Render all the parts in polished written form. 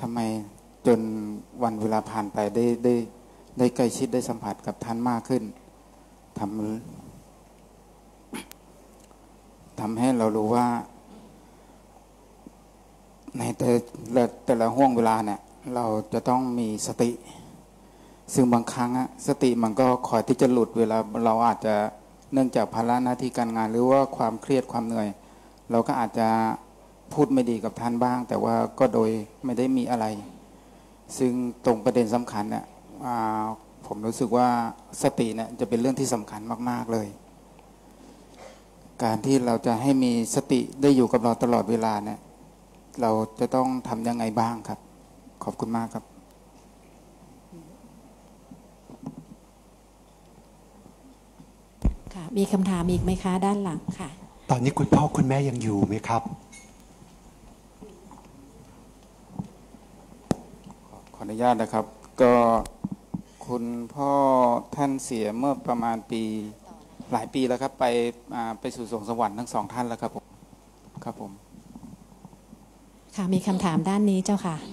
ทำไมจนวันเวลาผ่านไปได้ใกล้ชิดได้สัมผัสกับท่านมากขึ้นทำให้เรารู้ว่าในแต่ละห่วงเวลาเนี่ยเราจะต้องมีสติซึ่งบางครั้งสติมันก็คอยที่จะหลุดเวลาเราอาจจะเนื่องจากภาระหน้าที่การงานหรือว่าความเครียดความเหนื่อยเราก็อาจจะพูดไม่ดีกับท่านบ้างแต่ว่าก็โดยไม่ได้มีอะไรซึ่งตรงประเด็นสำคัญเนี่ยผมรู้สึกว่าสติเนี่ยจะเป็นเรื่องที่สำคัญมากๆเลยการที่เราจะให้มีสติได้อยู่กับเราตลอดเวลาเนี่ยเราจะต้องทำยังไงบ้างครับขอบคุณมากครับค่ะมีคำถามอีกไหมคะด้านหลังค่ะตอนนี้คุณพ่อคุณแม่ยังอยู่ไหมครับขออนุญาตนะครับก็คุณพ่อท่านเสียเมื่อประมาณหลายปีแล้วครับไปสู่สวงสวรรค์ทั้งสองท่านแล้วครับผมครับผมค่ะมีคำถามด้านนี้เจ้าค่ะ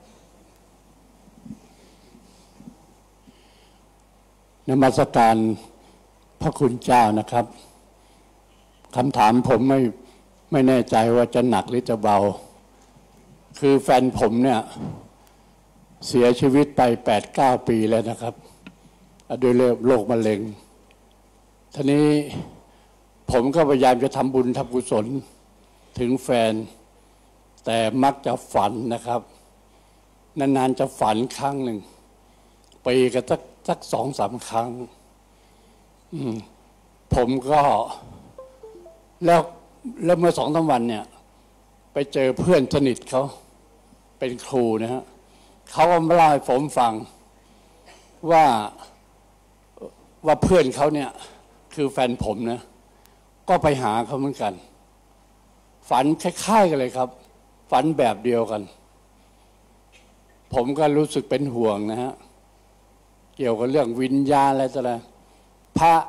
นมัสการพระคุณเจ้านะครับคำถามผมไม่แน่ใจว่าจะหนักหรือจะเบาคือแฟนผมเนี่ยเสียชีวิตไป 8-9 ปีแล้วนะครับด้วยโรคมะเร็งทีนี้ผมก็พยายามจะทำบุญทำกุศลถึงแฟนแต่มักจะฝันนะครับนานๆจะฝันครั้งหนึ่งปีก็สัก 2-3 ครั้งผมก็แล้วเมื่อ2-3 วันเนี่ยไปเจอเพื่อนสนิทเขาเป็นครูนะฮะเขาก็มาเล่าให้ผมฟังว่าเพื่อนเขาเนี่ยคือแฟนผมนะก็ไปหาเขาเหมือนกันฝันคล้ายๆกันเลยครับฝันแบบเดียวกันผมก็รู้สึกเป็นห่วงนะฮะเกี่ยวกับเรื่องวิญญาณอะไรต่ออะไรพระ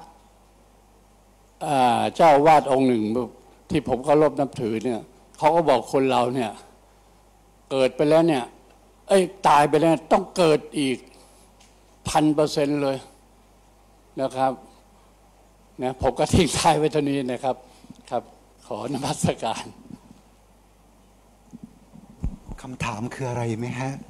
เจ้าวาดองค์หนึ่งที่ผมเคารพนับถือเนี่ยเขาก็บอกคนเราเนี่ยเกิดไปแล้วเนี่ยตายไปแล้วต้องเกิดอีก 1,000% เลยนะครับนะผมก็ทิ้งท้ายไว้เท่านี้นะครับครับขอนมัสการคำถามคืออะไรไหมฮะ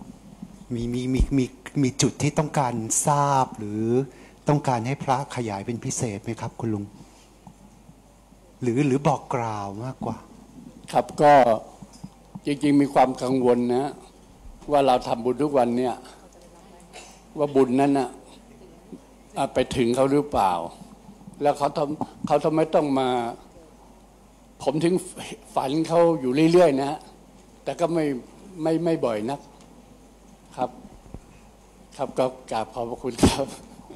มีจุดที่ต้องการทราบหรือต้องการให้พระขยายเป็นพิเศษไหมครับคุณลุงหรือบอกกล่าวมากกว่าครับก็จริงๆมีความกังวลนะว่าเราทำบุญทุกวันเนี่ยว่าบุญนั้นน่ะไปถึงเขาหรือเปล่าแล้วเขาทำไมต้องมาผมถึงฝันเขาอยู่เรื่อยๆนะแต่ก็ไม่บ่อยนักครับก็กราบขอบพระคุณครับ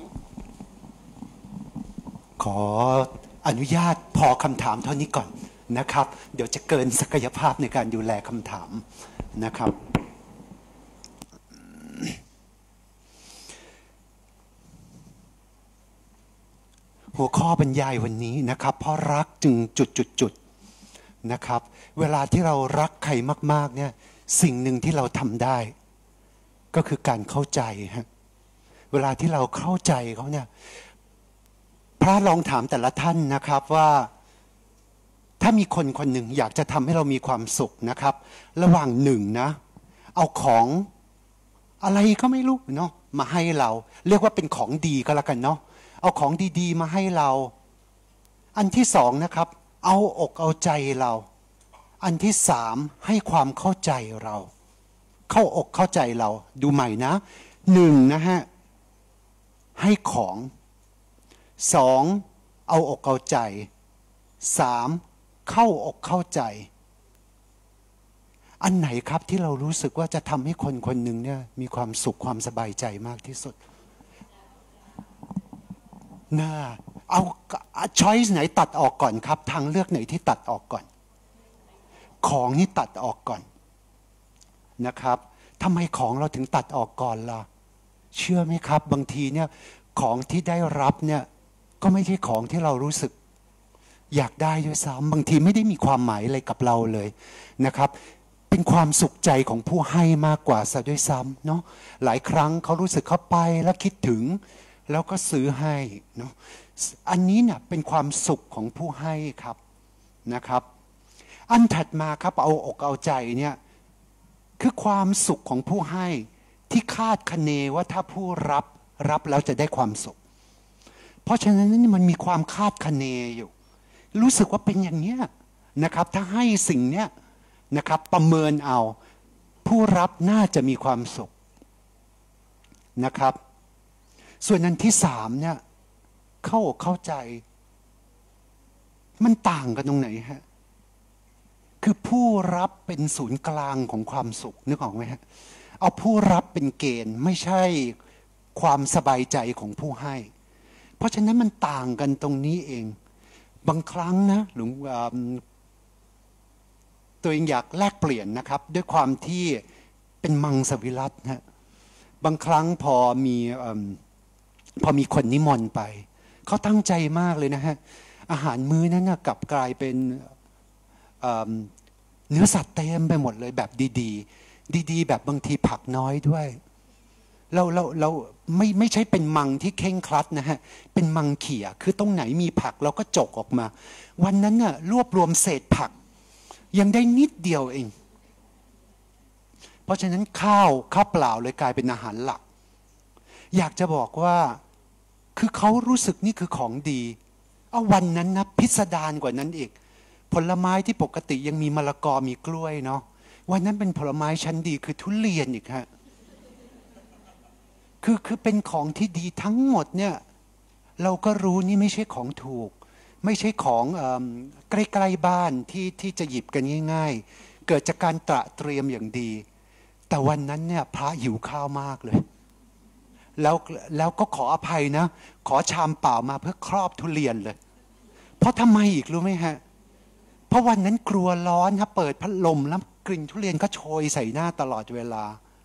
ขออนุญาตพอคำถามเท่านี้ก่อนนะครับเดี๋ยวจะเกินศักยภาพในการดูแลคำถามนะครับหัวข้อบรรยายวันนี้นะครับเพราะรักจึงจุดนะครับเวลาที่เรารักใครมากๆเนี่ยสิ่งหนึ่งที่เราทำได้ก็คือการเข้าใจฮะเวลาที่เราเข้าใจเขาเนี่ยพระลองถามแต่ละท่านนะครับว่าถ้ามีคนคนหนึ่งอยากจะทำให้เรามีความสุขนะครับระหว่างหนึ่งนะเอาของอะไรก็ไม่รู้เนาะมาให้เราเรียกว่าเป็นของดีก็แล้วกันเนาะเอาของดีๆมาให้เราอันที่สองนะครับเอาอกเอาใจเราอันที่สามให้ความเข้าใจเราเข้าอกเข้าใจเราดูใหม่นะหนึ่งนะฮะให้ของสองเอาอกเอาใจสามเข้าอกเข้าใจอันไหนครับที่เรารู้สึกว่าจะทำให้คนคนหนึ่งเนี่ยมีความสุขความสบายใจมากที่สุดน่าเอาช้อยส์ไหนตัดออกก่อนครับทางเลือกไหนที่ตัดออกก่อนของนี่ตัดออกก่อนนะครับทำไมของเราถึงตัดออกก่อนล่ะเชื่อไหมครับบางทีเนี่ยของที่ได้รับเนี่ยก็ไม่ใช่ของที่เรารู้สึกอยากได้ด้วยซ้ำบางทีไม่ได้มีความหมายอะไรกับเราเลยนะครับเป็นเป็นความสุขใจของผู้ให้มากกว่าซะด้วยซ้ำเนาะหลายครั้งเขารู้สึกเขาไปแล้วคิดถึงแล้วก็ซื้อให้เนาะอันนี้เนี่ยเป็นความสุขของผู้ให้ครับนะครับอันถัดมาครับเอาอกเอาใจเนี่ยคือความสุขของผู้ให้ที่คาดคะเนว่าถ้าผู้รับแล้วจะได้ความสุขเพราะฉะนั้นนี่มันมีความคาดคะเนอยู่รู้สึกว่าเป็นอย่างนี้นะครับถ้าให้สิ่งเนี้ยนะครับประเมินเอาผู้รับน่าจะมีความสุขนะครับส่วนอันที่สามเนี่ยเข้าใจมันต่างกันตรงไหนฮะคือผู้รับเป็นศูนย์กลางของความสุขนึกออกไหมฮะเอาผู้รับเป็นเกณฑ์ไม่ใช่ความสบายใจของผู้ให้เพราะฉะนั้นมันต่างกันตรงนี้เองบางครั้งนะหลวงตัวเองอยากแลกเปลี่ยนนะครับด้วยความที่เป็นมังสวิรัตินะบางครั้งพอมีคนนิมนต์ไปเขาตั้งใจมากเลยนะฮะอาหารมื้อนั้นนะกลับกลายเป็นเนื้อสัตว์เต็มไปหมดเลยแบบดีๆแบบบางทีผักน้อยด้วยเราไม่ใช่เป็นมังที่เข่งครัดนะฮะเป็นมังเขี่ยคือตรงไหนมีผักเราก็จกออกมาวันนั้นน่ะรวบรวมเศษผักยังได้นิดเดียวเองเพราะฉะนั้นข้าวเปล่าเลยกลายเป็นอาหารหลักอยากจะบอกว่าคือเขารู้สึกนี่คือของดีเอาวันนั้นนะพิสดารกว่านั้นอีกผลไม้ที่ปกติยังมีมะละกอมีกล้วยเนาะวันนั้นเป็นผลไม้ชั้นดีคือทุเรียนอีกฮะคือเป็นของที่ดีทั้งหมดเนี่ยเราก็รู้นี่ไม่ใช่ของถูกไม่ใช่ของใกล้ๆบ้านที่จะหยิบกันง่ายๆเกิดจากการตระเตรียมอย่างดีแต่วันนั้นเนี่ยพระหิวข้าวมากเลยแล้วก็ขออภัยนะขอชามเปล่ามาเพื่อครอบทุเรียนเลยเพราะทำไมอีกรู้ไหมฮะเพราะวันนั้นกลัวร้อนครับเปิดพัดลมแล้วกลิ่นทุเรียนก็โชยใส่หน้าตลอดเวลา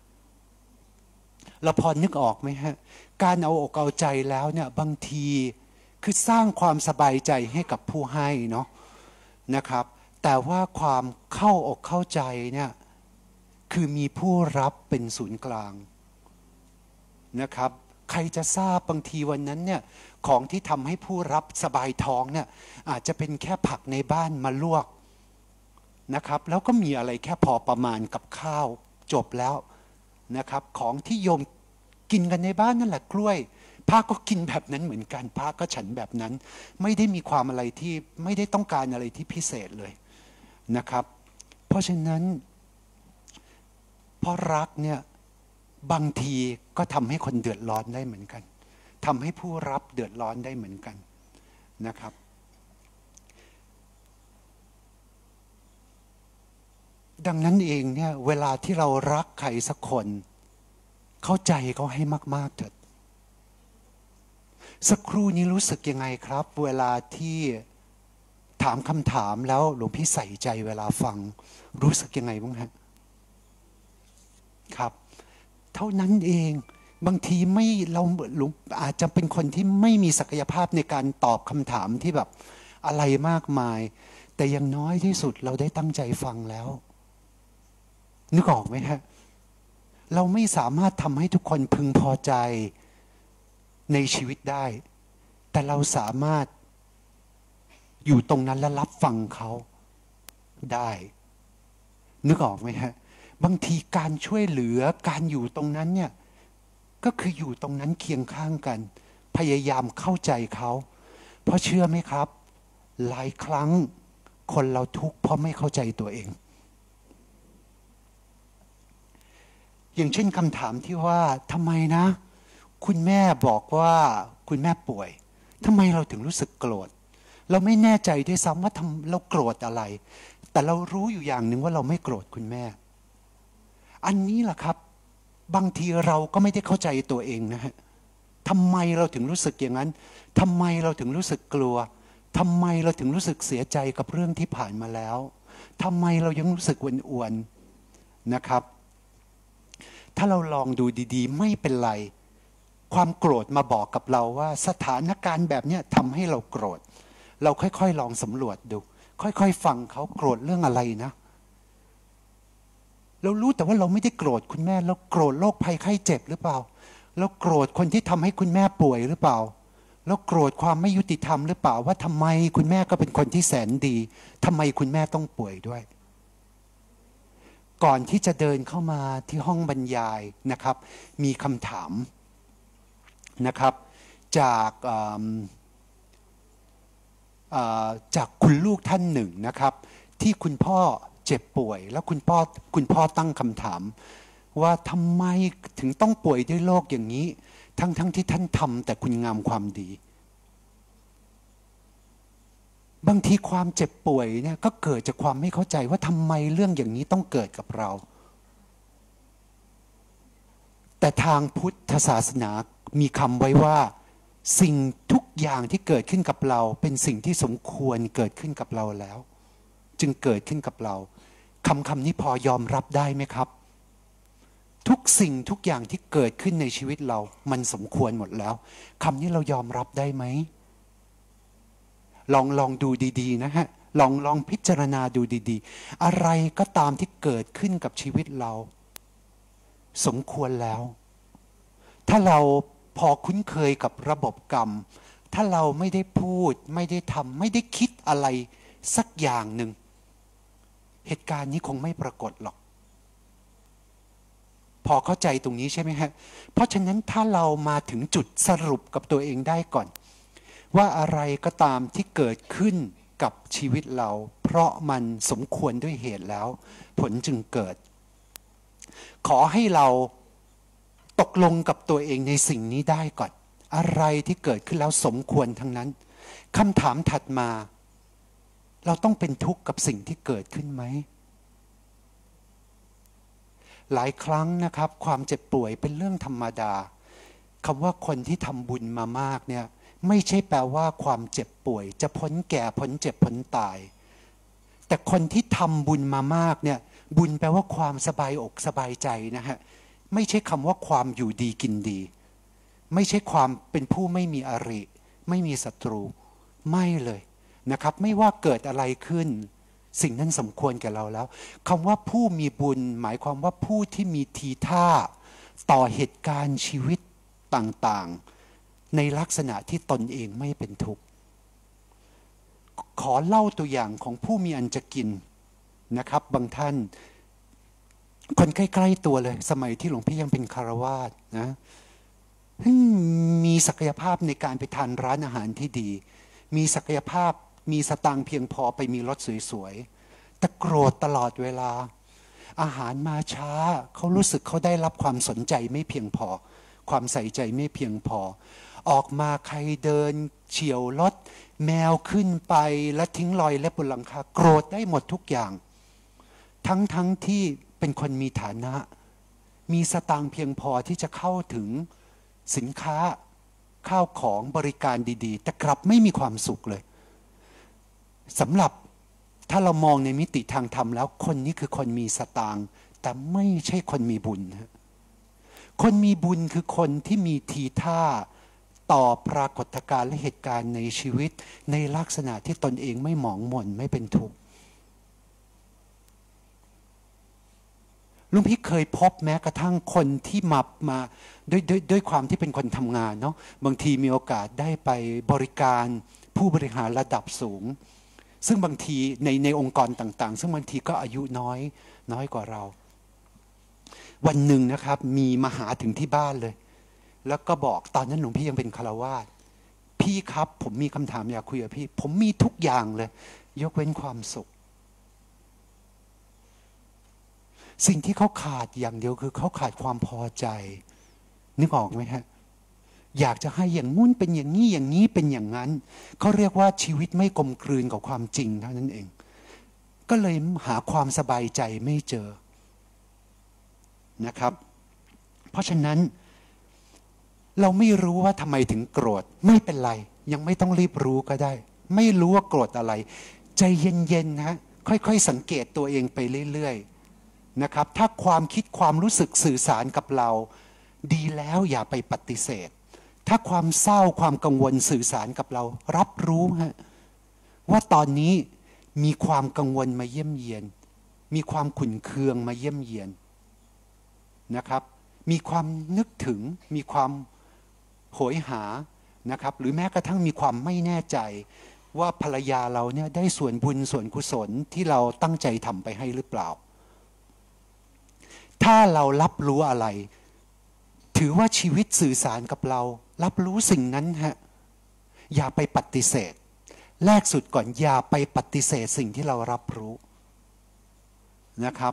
เราพอนึกออกไหมฮะการเอาอกเอาใจแล้วเนี่ยบางทีคือสร้างความสบายใจให้กับผู้ให้เนาะนะครับแต่ว่าความเข้าอกเข้าใจเนี่ยคือมีผู้รับเป็นศูนย์กลางนะครับใครจะทราบบางทีวันนั้นเนี่ยของที่ทำให้ผู้รับสบายท้องเนี่ยอาจจะเป็นแค่ผักในบ้านมาลวกนะครับแล้วก็มีอะไรแค่พอประมาณกับข้าวจบแล้วนะครับของที่โยมกินกันในบ้านนั่นแหละกล้วยพระก็กินแบบนั้นเหมือนกันพระก็ฉันแบบนั้นไม่ได้มีความอะไรที่ไม่ได้ต้องการอะไรที่พิเศษเลยนะครับเพราะฉะนั้นเพราะรักเนี่ยบางทีก็ทำให้คนเดือดร้อนได้เหมือนกันทำให้ผู้รับเดือดร้อนได้เหมือนกันนะครับดังนั้นเองเนี่ยเวลาที่เรารักใครสักคนเข้าใจเขาให้มากๆเถิดสักครู่นี้รู้สึกยังไงครับเวลาที่ถามคำถามแล้วหลวงพี่ใส่ใจเวลาฟังรู้สึกยังไงบ้างฮะครับเท่านั้นเองบางทีเราอาจจะเป็นคนที่ไม่มีศักยภาพในการตอบคำถามที่แบบอะไรมากมายแต่อย่างน้อยที่สุดเราได้ตั้งใจฟังแล้วนึกออกไหมฮะเราไม่สามารถทำให้ทุกคนพึงพอใจในชีวิตได้แต่เราสามารถอยู่ตรงนั้นและรับฟังเขาได้นึกออกไหมฮะบางทีการช่วยเหลือการอยู่ตรงนั้นเนี่ยก็คืออยู่ตรงนั้นเคียงข้างกันพยายามเข้าใจเขาเพราะเชื่อไหมครับหลายครั้งคนเราทุกข์เพราะไม่เข้าใจตัวเองอย่างเช่นคำถามที่ว่าทำไมนะคุณแม่บอกว่าคุณแม่ป่วยทำไมเราถึงรู้สึกโกรธเราไม่แน่ใจด้วยซ้ำว่าเราโกรธอะไรแต่เรารู้อยู่อย่างหนึ่งว่าเราไม่โกรธคุณแม่อันนี้แหละครับบางทีเราก็ไม่ได้เข้าใจตัวเองนะฮะทำไมเราถึงรู้สึกอย่างนั้นทำไมเราถึงรู้สึกกลัวทำไมเราถึงรู้สึกเสียใจกับเรื่องที่ผ่านมาแล้วทำไมเรายังรู้สึกอ้วนๆนะครับถ้าเราลองดูดีๆไม่เป็นไรความโกรธมาบอกกับเราว่าสถานการณ์แบบนี้ทำให้เราโกรธเราค่อยๆลองสำรวจดูค่อยๆฟังเขาโกรธเรื่องอะไรนะเรารู้แต่ว่าเราไม่ได้โกรธคุณแม่เราโกรธโรคภัยไข้เจ็บหรือเปล่าเราโกรธคนที่ทำให้คุณแม่ป่วยหรือเปล่าแล้วโกรธความไม่ยุติธรรมหรือเปล่าว่าทำไมคุณแม่ก็เป็นคนที่แสนดีทำไมคุณแม่ต้องป่วยด้วยก่อนที่จะเดินเข้ามาที่ห้องบรรยายนะครับมีคำถามนะครับจากคุณลูกท่านหนึ่งนะครับที่คุณพ่อเจ็บป่วยแล้วคุณพ่อตั้งคำถามว่าทำไมถึงต้องป่วยด้วยโรคอย่างนี้ทั้งที่ท่านทำแต่คุณงามความดีบางทีความเจ็บป่วยเนี่ยก็เกิดจากความไม่เข้าใจว่าทำไมเรื่องอย่างนี้ต้องเกิดกับเราแต่ทางพุทธศาสนามีคำไว้ว่าสิ่งทุกอย่างที่เกิดขึ้นกับเราเป็นสิ่งที่สมควรเกิดขึ้นกับเราแล้วจึงเกิดขึ้นกับเราคำนี้พอยอมรับได้ไหมครับทุกสิ่งทุกอย่างที่เกิดขึ้นในชีวิตเรามันสมควรหมดแล้วคำนี้เรายอมรับได้ไหมลองดูดีๆนะฮะลองพิจารณาดูดีๆอะไรก็ตามที่เกิดขึ้นกับชีวิตเราสมควรแล้วถ้าเราพอคุ้นเคยกับระบบกรรมถ้าเราไม่ได้พูดไม่ได้ทำไม่ได้คิดอะไรสักอย่างหนึ่งเหตุการณ์นี้คงไม่ปรากฏหรอกพอเข้าใจตรงนี้ใช่ไหมฮะเพราะฉะนั้นถ้าเรามาถึงจุดสรุปกับตัวเองได้ก่อนว่าอะไรก็ตามที่เกิดขึ้นกับชีวิตเราเพราะมันสมควรด้วยเหตุแล้วผลจึงเกิดขอให้เราตกลงกับตัวเองในสิ่งนี้ได้ก่อนอะไรที่เกิดขึ้นแล้วสมควรทั้งนั้นคำถามถัดมาเราต้องเป็นทุกข์กับสิ่งที่เกิดขึ้นไหมหลายครั้งนะครับความเจ็บป่วยเป็นเรื่องธรรมดาคำว่าคนที่ทำบุญมามากเนี่ยไม่ใช่แปลว่าความเจ็บป่วยจะพ้นแก่พ้นเจ็บพ้นตายแต่คนที่ทำบุญมามากเนี่ยบุญแปลว่าความสบายอกสบายใจนะฮะไม่ใช่คำว่าความอยู่ดีกินดีไม่ใช่ความเป็นผู้ไม่มีอริไม่มีศัตรูไม่เลยนะครับไม่ว่าเกิดอะไรขึ้นสิ่งนั้นสมควรแก่เราแล้วคำว่าผู้มีบุญหมายความว่าผู้ที่มีทีท่าต่อเหตุการณ์ชีวิตต่างๆในลักษณะที่ตนเองไม่เป็นทุกข์ขอเล่าตัวอย่างของผู้มีอันจะกินนะครับบางท่านคนใกล้ๆตัวเลยสมัยที่หลวงพี่ยังเป็นคฤหัสถ์นะมีศักยภาพในการไปทานร้านอาหารที่ดีมีศักยภาพมีสตางค์เพียงพอไปมีรถสวยๆแต่โกรธตลอดเวลาอาหารมาช้าเขารู้สึกเขาได้รับความสนใจไม่เพียงพอความใส่ใจไม่เพียงพอออกมาใครเดินเฉี่ยวรถแมวขึ้นไปและทิ้งรอยเล็บบนหลังคาโกรธได้หมดทุกอย่างทั้งที่เป็นคนมีฐานะมีสตางค์เพียงพอที่จะเข้าถึงสินค้าข้าวของบริการดีๆแต่กลับไม่มีความสุขเลยสำหรับถ้าเรามองในมิติทางธรรมแล้วคนนี้คือคนมีสตางค์แต่ไม่ใช่คนมีบุญคนมีบุญคือคนที่มีทีท่าต่อปรากฏการณ์และเหตุการณ์ในชีวิตในลักษณะที่ตนเองไม่หมองหม่นไม่เป็นทุกข์ลุงพี่เคยพบแม้กระทั่งคนที่มาด้วยความที่เป็นคนทำงานเนาะบางทีมีโอกาสได้ไปบริการผู้บริหารระดับสูงซึ่งบางทีในองค์กรต่างๆซึ่งบางทีก็อายุน้อยกว่าเราวันหนึ่งนะครับมีมาหาถึงที่บ้านเลยแล้วก็บอกตอนนั้นหลวงพี่ยังเป็นฆราวาสพี่ครับผมมีคำถามอยากคุยกับพี่ผมมีทุกอย่างเลยยกเว้นความสุขสิ่งที่เขาขาดอย่างเดียวคือเขาขาดความพอใจนึกออกไหมฮะอยากจะให้อย่างงู้นเป็นอย่างนี้อย่างนี้เป็นอย่างนั้นเขาเรียกว่าชีวิตไม่กลมกลืนกับความจริงเท่านั้นเองก็เลยหาความสบายใจไม่เจอนะครับเพราะฉะนั้นเราไม่รู้ว่าทำไมถึงโกรธไม่เป็นไรยังไม่ต้องรีบรู้ก็ได้ไม่รู้ว่าโกรธอะไรใจเย็นๆนะค่อยๆสังเกตตัวเองไปเรื่อยๆนะครับถ้าความคิดความรู้สึกสื่อสารกับเราดีแล้วอย่าไปปฏิเสธถ้าความเศร้าความกังวลสื่อสารกับเรารับรู้ฮะว่าตอนนี้มีความกังวลมาเยี่ยมเยียนมีความขุ่นเคืองมาเยี่ยมเยียนนะครับมีความนึกถึงมีความโหยหานะครับหรือแม้กระทั่งมีความไม่แน่ใจว่าภรรยาเราเนี่ยได้ส่วนบุญส่วนกุศลที่เราตั้งใจทำไปให้หรือเปล่าถ้าเรารับรู้อะไรถือว่าชีวิตสื่อสารกับเรารับรู้สิ่งนั้นฮะอย่าไปปฏิเสธแรกสุดก่อนอย่าไปปฏิเสธสิ่งที่เรารับรู้นะครับ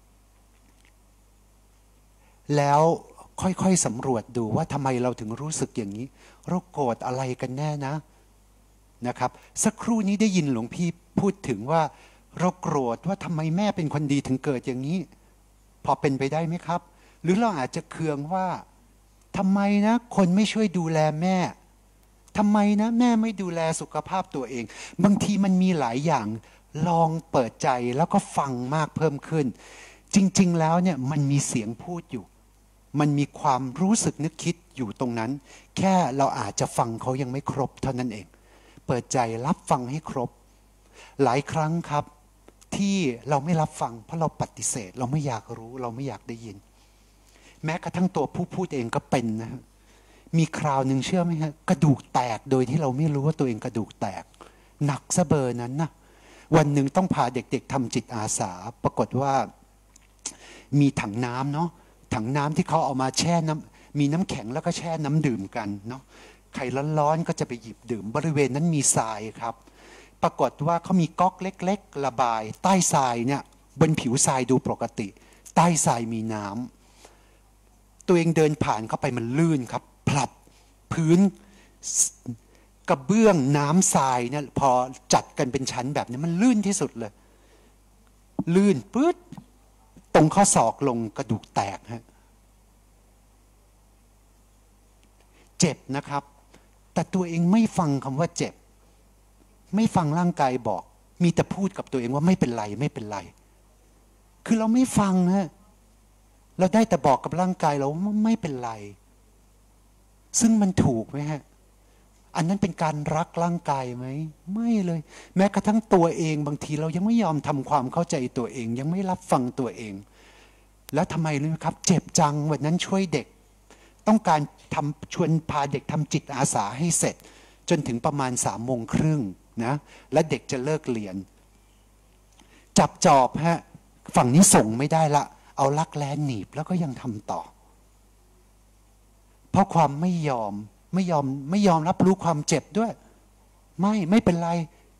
แล้วค่อยๆสำรวจดูว่าทำไมเราถึงรู้สึกอย่างนี้เราโกรธอะไรกันแน่นะครับสักครู่นี้ได้ยินหลวงพี่พูดถึงว่าเราโกรธว่าทำไมแม่เป็นคนดีถึงเกิดอย่างนี้พอเป็นไปได้ไหมครับหรือเราอาจจะเคืองว่าทำไมนะคนไม่ช่วยดูแลแม่ทำไมนะแม่ไม่ดูแลสุขภาพตัวเองบางทีมันมีหลายอย่างลองเปิดใจแล้วก็ฟังมากเพิ่มขึ้นจริงๆแล้วเนี่ยมันมีเสียงพูดอยู่มันมีความรู้สึกนึกคิดอยู่ตรงนั้นแค่เราอาจจะฟังเขายังไม่ครบเท่านั้นเองเปิดใจรับฟังให้ครบหลายครั้งครับที่เราไม่รับฟังเพราะเราปฏิเสธเราไม่อยากรู้เราไม่อยากได้ยินแม้กระทั่งตัวผู้พูดเองก็เป็นนะมีคราวหนึ่งเชื่อไหมฮะกระดูกแตกโดยที่เราไม่รู้ว่าตัวเองกระดูกแตกหนักซะเบอร์นั้นนะวันหนึ่งต้องพาเด็กๆทำจิตอาสาปรากฏว่ามีถังน้ำเนาะถังน้ำที่เขาเอามาแช่น้ำมีน้ำแข็งแล้วก็แช่น้ำดื่มกันเนาะใครร้อนๆก็จะไปหยิบดื่มบริเวณนั้นมีทรายครับปรากฏว่าเขามีก๊อกเล็กๆระบายใต้ทรายเนี่ยบนผิวทรายดูปกติใต้ทรายมีน้ำตัวเองเดินผ่านเข้าไปมันลื่นครับผลัดพื้นกระเบื้องน้ำทรายเนี่ยพอจัดกันเป็นชั้นแบบนี้มันลื่นที่สุดเลยลื่นปื๊ดตรงข้อศอกลงกระดูกแตกฮะเจ็บนะครับแต่ตัวเองไม่ฟังคำว่าเจ็บไม่ฟังร่างกายบอกมีแต่พูดกับตัวเองว่าไม่เป็นไรไม่เป็นไรคือเราไม่ฟังฮะเราได้แต่บอกกับร่างกายเราว่าไม่เป็นไรซึ่งมันถูกไหมฮะอันนั้นเป็นการรักร่างกายไหมไม่เลยแม้กระทั่งตัวเองบางทีเรายังไม่ยอมทำความเข้าใจตัวเองยังไม่รับฟังตัวเองแล้วทำไมรู้ไหมครับเจ็บจังวันนั้นช่วยเด็กต้องการชวนพาเด็กทำจิตอาสาให้เสร็จจนถึงประมาณ3:30นะและเด็กจะเลิกเรียนจับจอบฮะฝั่งนี้ส่งไม่ได้ละเอาลักแร้หนีบแล้วก็ยังทำต่อเพราะความไม่ยอมรับรู้ความเจ็บด้วยไม่เป็นไร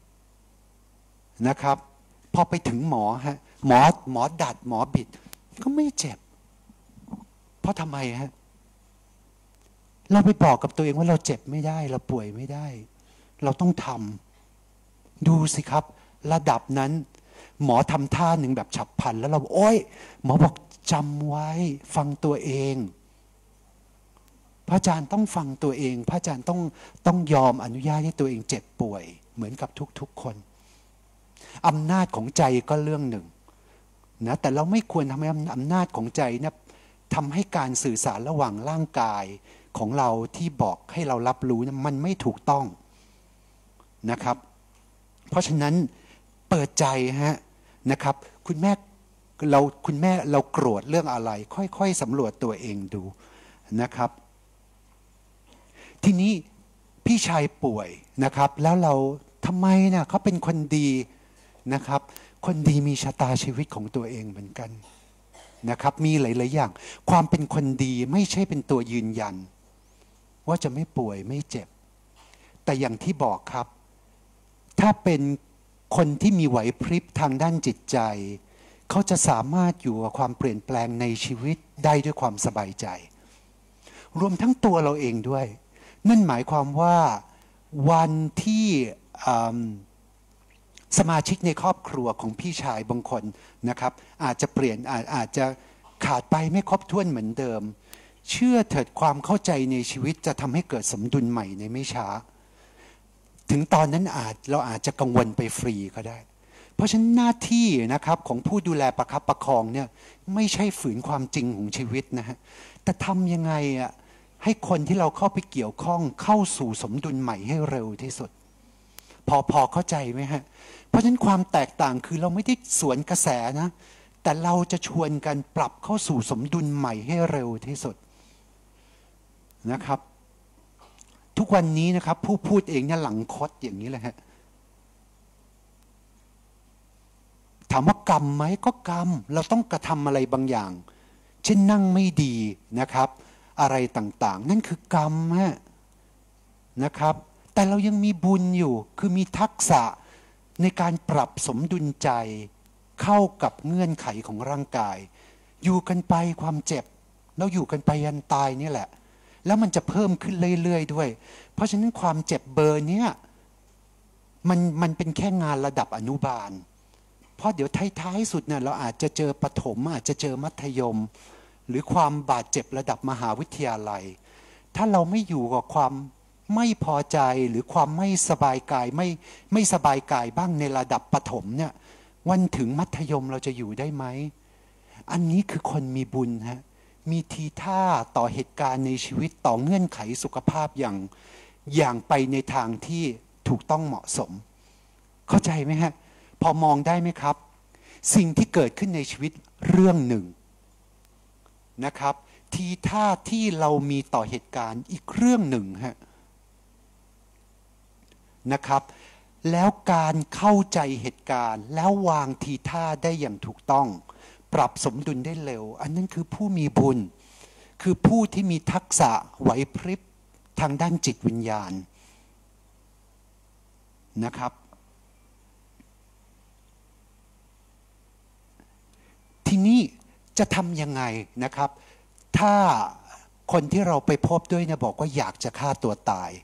นะครับพอไปถึงหมอฮะหมอดัดหมอบิดก็ไม่เจ็บเพราะทำไมฮะเราไปบอกกับตัวเองว่าเราเจ็บไม่ได้เราป่วยไม่ได้เราต้องทำดูสิครับระดับนั้นหมอทำท่าหนึ่งแบบฉับพลันแล้วเราโอ๊ยหมอบอกจำไว้ฟังตัวเองพระอาจารย์ต้องฟังตัวเองพระอาจารย์ต้องยอมอนุญาตให้ตัวเองเจ็บป่วยเหมือนกับทุกๆคนอำนาจของใจก็เรื่องหนึ่งนะแต่เราไม่ควรทำให้อำนาจของใจเนี่ยทำให้การสื่อสารระหว่างร่างกายของเราที่บอกให้เรารับรู้นะมันไม่ถูกต้องนะครับเพราะฉะนั้นเปิดใจฮะนะครับคุณแม่เราโกรธเรื่องอะไรค่อยๆสำรวจตัวเองดูนะครับทีนี้พี่ชายป่วยนะครับแล้วเราทำไมนะเขาเป็นคนดีนะครับคนดีมีชะตาชีวิตของตัวเองเหมือนกันนะครับมีหลายๆอย่างความเป็นคนดีไม่ใช่เป็นตัวยืนยันว่าจะไม่ป่วยไม่เจ็บแต่อย่างที่บอกครับถ้าเป็นคนที่มีไหวพริบทางด้านจิตใจเขาจะสามารถอยู่กับความเปลี่ยนแปลงในชีวิตได้ด้วยความสบายใจรวมทั้งตัวเราเองด้วยนั่นหมายความว่าวันที่สมาชิกในครอบครัวของพี่ชายบางคนนะครับอาจจะเปลี่ยนอาจจะขาดไปไม่ครบถ้วนเหมือนเดิมเชื่อเถิดความเข้าใจในชีวิตจะทำให้เกิดสมดุลใหม่ในไม่ช้าถึงตอนนั้นเราอาจจะกังวลไปฟรีก็ได้เพราะฉะนั้นหน้าที่นะครับของผู้ดูแลประคับประคองเนี่ยไม่ใช่ฝืนความจริงของชีวิตนะฮะแต่ทำยังไงอะให้คนที่เราเข้าไปเกี่ยวข้องเข้าสู่สมดุลใหม่ให้เร็วที่สุดพอเข้าใจไหมฮะราะฉะนั้นความแตกต่างคือเราไม่ได้สวนกระแสนะแต่เราจะชวนกันปรับเข้าสู่สมดุลใหม่ให้เร็วที่สุดนะครับทุกวันนี้นะครับผู้พูดเองเนี่ยหลังคดอย่างนี้เลยฮะถามว่ากรรมไหมก็กรรมเราต้องกระทำอะไรบางอย่างเช่นนั่งไม่ดีนะครับอะไรต่างๆนั่นคือกรรมฮะนะครับแต่เรายังมีบุญอยู่คือมีทักษะในการปรับสมดุลใจเข้ากับเงื่อนไขของร่างกายอยู่กันไปความเจ็บเราอยู่กันไปยันตายนี่แหละแล้วมันจะเพิ่มขึ้นเรื่อยๆด้วยเพราะฉะนั้นความเจ็บเบอร์เนี้ยมันเป็นแค่งานระดับอนุบาลเพราะเดี๋ยวท้ายๆสุดเนี่ยเราอาจจะเจอประถมอาจจะเจอมัธยมหรือความบาดเจ็บระดับมหาวิทยาลัยถ้าเราไม่อยู่กับความไม่พอใจหรือความไม่สบายกายไม่สบายกายบ้างในระดับประถมเนี่ยวันถึงมัธยมเราจะอยู่ได้ไหมอันนี้คือคนมีบุญฮะมีทีท่าต่อเหตุการณ์ในชีวิตต่อเงื่อนไขสุขภาพอย่างไปในทางที่ถูกต้องเหมาะสมเข้าใจไหมฮะพอมองได้ไหมครับสิ่งที่เกิดขึ้นในชีวิตเรื่องหนึ่งนะครับทีท่าที่เรามีต่อเหตุการณ์อีกเรื่องหนึ่งฮะนะครับแล้วการเข้าใจเหตุการณ์แล้ววางทีท่าได้อย่างถูกต้องปรับสมดุลได้เร็วอันนั้นคือผู้มีบุญคือผู้ที่มีทักษะไหวพริบทางด้านจิตวิญญาณนะครับทีนี้จะทำยังไงนะครับถ้าคนที่เราไปพบด้วยเนี่ยบอกว่าอยากจะฆ่าตัวตาย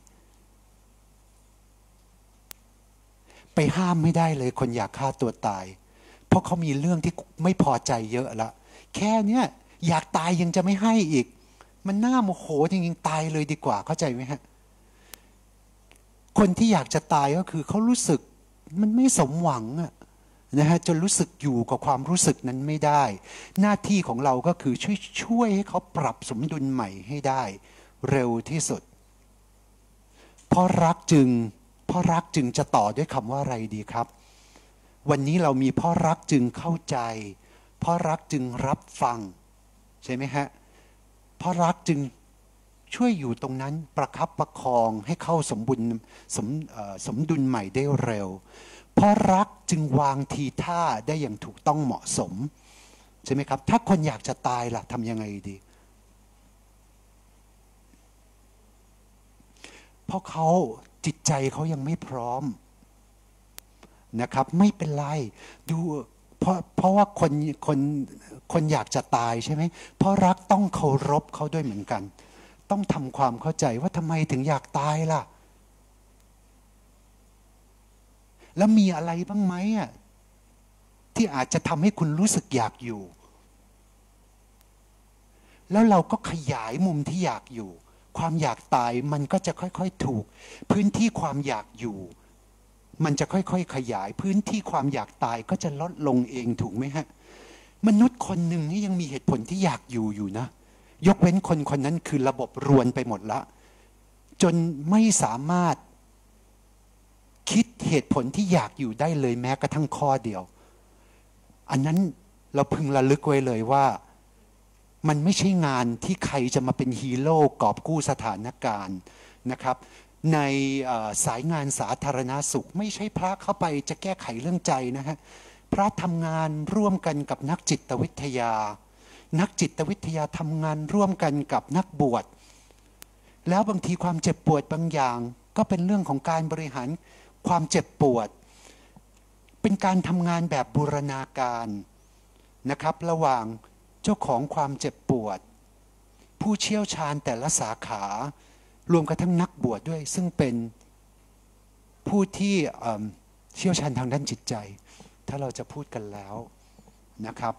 ไปห้ามไม่ได้เลยคนอยากฆ่าตัวตายเพราะเขามีเรื่องที่ไม่พอใจเยอะละแค่เนี้ยอยากตายยังจะไม่ให้อีกมันน่าโมโหจริงๆตายเลยดีกว่าเข้าใจไหมฮะคนที่อยากจะตายก็คือเขารู้สึกมันไม่สมหวังนะฮะจนรู้สึกอยู่กับความรู้สึกนั้นไม่ได้หน้าที่ของเราก็คือช่วยให้เขาปรับสมดุลใหม่ให้ได้เร็วที่สุดเพราะรักจึงจะต่อด้วยคำว่าอะไรดีครับวันนี้เรามีเพราะรักจึงเข้าใจเพราะรักจึงรับฟังใช่ไหมฮะเพราะรักจึงช่วยอยู่ตรงนั้นประคับประคองให้เข้าสมดุลใหม่ได้เร็วเพราะรักจึงวางทีท่าได้อย่างถูกต้องเหมาะสมใช่ไหมครับถ้าคนอยากจะตายล่ะทำยังไงดีเพราะเขาจิตใจเขายังไม่พร้อมนะครับไม่เป็นไรดูเพราะว่าคนอยากจะตายใช่ไหมเพราะรักต้องเคารพเขาด้วยเหมือนกันต้องทำความเข้าใจว่าทำไมถึงอยากตายล่ะแล้วมีอะไรบ้างไหมที่อาจจะทำให้คุณรู้สึกอยากอยู่แล้วเราก็ขยายมุมที่อยากอยู่ความอยากตายมันก็จะค่อยๆถูกพื้นที่ความอยากอยู่มันจะค่อยๆขยายพื้นที่ความอยากตายก็จะลดลงเองถูกไหมฮะมนุษย์คนหนึ่งนี่ยังมีเหตุผลที่อยากอยู่นะยกเว้นคนนั้นคือระบบรวนไปหมดละจนไม่สามารถคิดเหตุผลที่อยากอยู่ได้เลยแม้กระทั่งข้อเดียวอันนั้นเราพึงระลึกไว้เลยว่ามันไม่ใช่งานที่ใครจะมาเป็นฮีโร่กอบกู้สถานการณ์นะครับในสายงานสาธารณสุขไม่ใช่พระเข้าไปจะแก้ไขเรื่องใจนะฮะพระทำงานร่วมกันกับนักจิตวิทยานักจิตวิทยาทำงานร่วมกันกับนักบวชแล้วบางทีความเจ็บปวดบางอย่างก็เป็นเรื่องของการบริหารความเจ็บปวดเป็นการทำงานแบบบูรณาการนะครับระหว่างเจ้าของความเจ็บปวดผู้เชี่ยวชาญแต่ละสาขารวมกระทั่งนักบวชด้วยซึ่งเป็นผู้ที่เชี่ยวชาญทางด้านจิตใจถ้าเราจะพูดกันแล้วนะครับ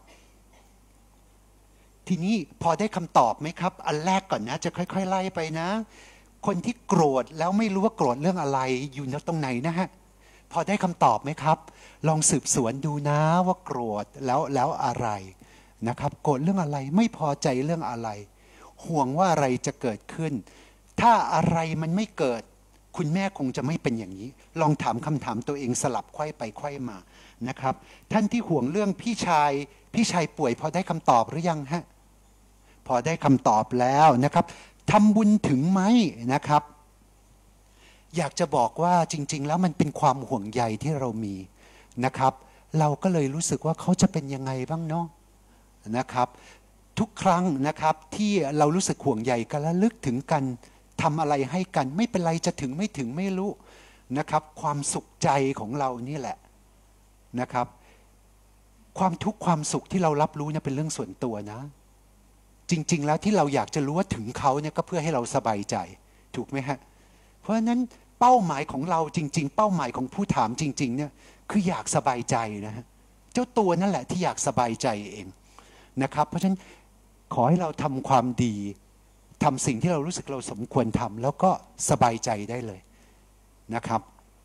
ทีนี้พอได้คำตอบไหมครับอันแรกก่อนนะจะค่อยๆไล่ไปนะคนที่โกรธแล้วไม่รู้ว่าโกรธเรื่องอะไรอยู่ตรงไหนนะฮะพอได้คำตอบไหมครับลองสืบสวนดูนะว่าโกรธแล้วอะไรนะครับโกรธเรื่องอะไรไม่พอใจเรื่องอะไรห่วงว่าอะไรจะเกิดขึ้นถ้าอะไรมันไม่เกิดคุณแม่คงจะไม่เป็นอย่างนี้ลองถามคำถามตัวเองสลับไขว้ไปไขว้มานะครับท่านที่ห่วงเรื่องพี่ชายป่วยพอได้คำตอบหรือยังฮะพอได้คำตอบแล้วนะครับทำบุญถึงไหมนะครับอยากจะบอกว่าจริงๆแล้วมันเป็นความห่วงใยที่เรามีนะครับเราก็เลยรู้สึกว่าเขาจะเป็นยังไงบ้างเนาะนะครับทุกครั้งนะครับที่เรารู้สึกห่วงใยกันและลึกถึงกันทำอะไรให้กันไม่เป็นไรจะถึงไม่ถึงไม่รู้นะครับความสุขใจของเรานี่แหละนะครับความทุกข์ความสุขที่เรารับรู้เนี่ยเป็นเรื่องส่วนตัวนะจริงๆแล้วที่เราอยากจะรู้ว่าถึงเขาเนี่ยก็เพื่อให้เราสบายใจถูกไหมฮะเพราะฉะนั้นเป้าหมายของเราจริงๆเป้าหมายของผู้ถามจริงๆเนี่ยคืออยากสบายใจนะฮะเจ้าตัวนั่นแหละที่อยากสบายใจเองนะครับเพราะฉะนั้นขอให้เราทำความดีทำสิ่งที่เรารู้สึกเราสมควรทำแล้วก็สบายใจได้เลยนะครับ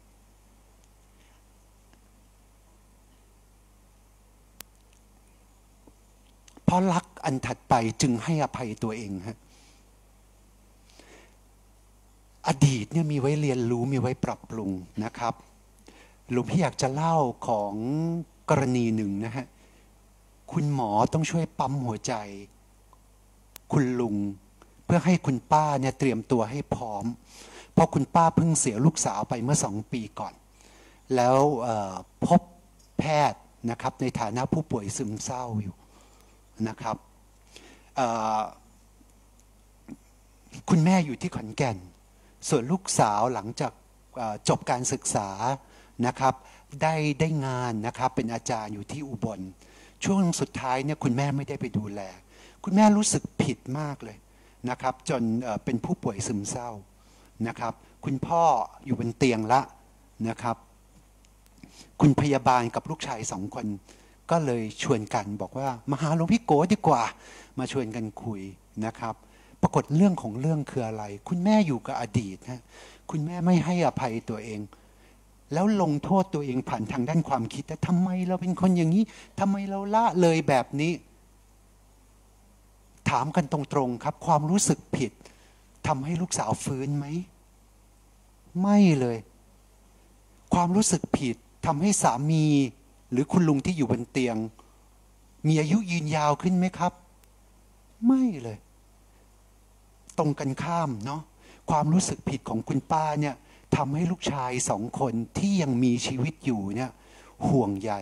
เพราะรักอันถัดไปจึงให้อภัยตัวเองฮะอดีตเนี่ยมีไว้เรียนรู้มีไว้ปรับปรุงนะครับหลวงพี่อยากจะเล่าของกรณีหนึ่งนะฮะคุณหมอต้องช่วยปั๊มหัวใจคุณลุงเพื่อให้คุณป้าเนี่ยเตรียมตัวให้พร้อมเพราะคุณป้าเพิ่งเสียลูกสาวไปเมื่อ2 ปีก่อนแล้วพบแพทย์นะครับในฐานะผู้ป่วยซึมเศร้าอยู่นะครับคุณแม่อยู่ที่ขอนแก่นส่วนลูกสาวหลังจากจบการศึกษานะครับได้งานนะครับเป็นอาจารย์อยู่ที่อุบลช่วงสุดท้ายเนี่ยคุณแม่ไม่ได้ไปดูแลคุณแม่รู้สึกผิดมากเลยนะครับจนเป็นผู้ป่วยซึมเศร้านะครับคุณพ่ออยู่บนเตียงละนะครับคุณพยาบาลกับลูกชาย2 คนก็เลยชวนกันบอกว่ามาหาหลวงพี่โกดีกว่ามาชวนกันคุยนะครับปรากฏเรื่องของเรื่องคืออะไรคุณแม่อยู่กับอดีตฮะคุณแม่ไม่ให้อภัยตัวเองแล้วลงโทษตัวเองผ่านทางด้านความคิดแต่ทำไมเราเป็นคนอย่างนี้ทำไมเราละเลยแบบนี้ถามกันตรงๆครับความรู้สึกผิดทำให้ลูกสาวฟื้นไหมไม่เลยความรู้สึกผิดทำให้สามีหรือคุณลุงที่อยู่บนเตียงมีอายุยืนยาวขึ้นไหมครับไม่เลยตรงกันข้ามเนาะความรู้สึกผิดของคุณป้าเนี่ยทำให้ลูกชาย2 คนที่ยังมีชีวิตอยู่เนี่ยห่วงใย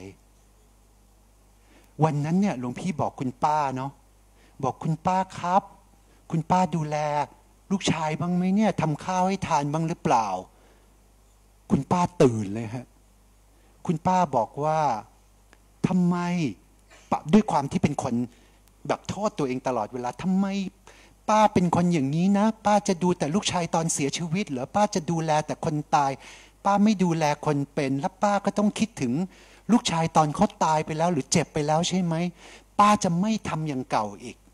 วันนั้นเนี่ยหลวงพี่บอกคุณป้าเนาะบอกคุณป้าครับคุณป้าดูแลลูกชายบ้างไหมเนี่ยทำข้าวให้ทานบ้างหรือเปล่าคุณป้าตื่นเลยฮะคุณป้าบอกว่าทำไมด้วยความที่เป็นคนแบบโทษตัวเองตลอดเวลาทำไมป้าเป็นคนอย่างนี้นะป้าจะดูแต่ลูกชายตอนเสียชีวิตเหรอป้าจะดูแลแต่คนตายป้าไม่ดูแลคนเป็นแล้วป้าก็ต้องคิดถึงลูกชายตอนเขาตายไปแล้วหรือเจ็บไปแล้วใช่ไหมป้าจะไม่ทำอย่างเก่าอีก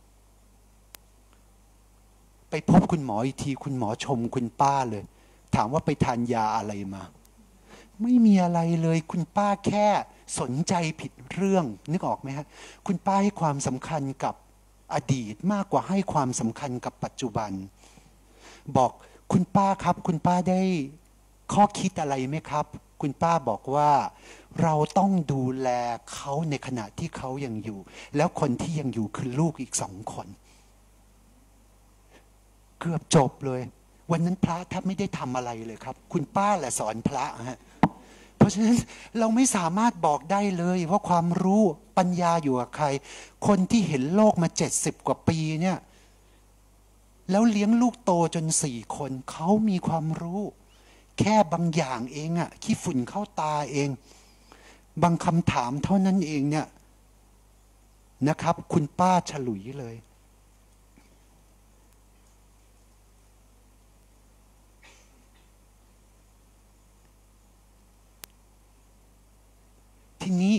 ไปพบคุณหมออีกทีคุณหมอชมคุณป้าเลยถามว่าไปทานยาอะไรมาไม่มีอะไรเลยคุณป้าแค่สนใจผิดเรื่องนึกออกไหมฮะคุณป้าให้ความสำคัญกับอดีตมากกว่าให้ความสำคัญกับปัจจุบันบอกคุณป้าครับคุณป้าได้ข้อคิดอะไรไหมครับคุณป้าบอกว่าเราต้องดูแลเขาในขณะที่เขายังอยู่แล้วคนที่ยังอยู่คือลูกอีก2 คนเกือบจบเลยวันนั้นพระแทบไม่ได้ทำอะไรเลยครับคุณป้าแหละสอนพระฮะเพราะฉะนั้นเราไม่สามารถบอกได้เลยว่าความรู้ปัญญาอยู่กับใครคนที่เห็นโลกมา70 กว่าปีเนี่ยแล้วเลี้ยงลูกโตจน4 คนเขามีความรู้แค่บางอย่างเองอะขี้ฝุ่นเข้าตาเองบางคำถามเท่านั้นเองเนี่ยนะครับคุณป้าฉลุยเลยทีนี้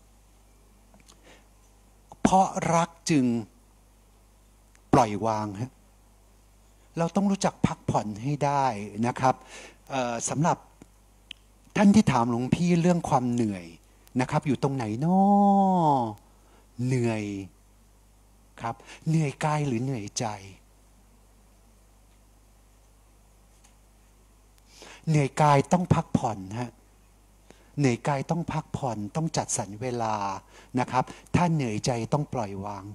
เพราะรักจึงปล่อยวางฮะเราต้องรู้จักพักผ่อนให้ได้นะครับสำหรับท่านที่ถามหลวงพี่เรื่องความเหนื่อยนะครับอยู่ตรงไหนน้อเหนื่อยครับเหนื่อยกายหรือเหนื่อยใจเหนื่อยกายต้องพักผ่อนฮะเหนื่อยกายต้องพักผ่อนต้องจัดสรรเวลานะครับถ้าเหนื่อยใจต้องปล่อยวาง